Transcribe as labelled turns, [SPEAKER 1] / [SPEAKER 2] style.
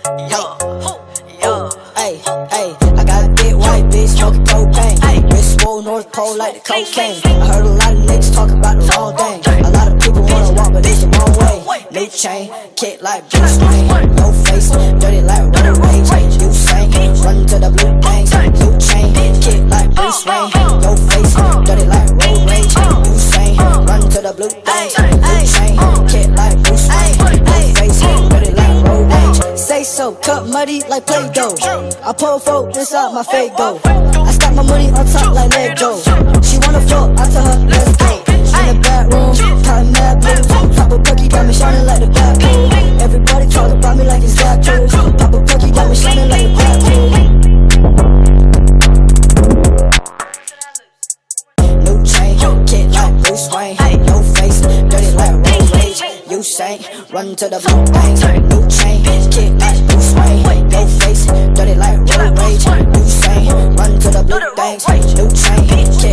[SPEAKER 1] Hey, I got a big white bitch smoking cocaine. Wrist swole, North Pole like the cocaine. I heard a lot of niggas talk about the wrong thing. A lot of people wanna walk, but it's the wrong way. New chain, kick like Bruce Wayne. No face, dirty like road rage. You sing, run to the blue things. New chain, kick like Bruce Wayne. No face, dirty like road rage. You sing, run to the blue things. New chain, kick like Bruce Wayne. No face, dirty like road rage. Say so, cut muddy like Play-Doh. I pull folk inside my Faygo. I stack my money on top like Lego. She wanna fuck, I tell her let's go. In the bathroom, counting mad blues. Pop a Pucky, got me shining like the black pool. Everybody talk about me like it's that cool. Pop a Pucky, got me shining like the black pool. New chain, kick like Bruce Wayne. No face, dirty like road rage. You say, run to the blue things. New chain, kick like Bruce Wayne. No face, dirty like road rage. You say, run to the blue things. New chain,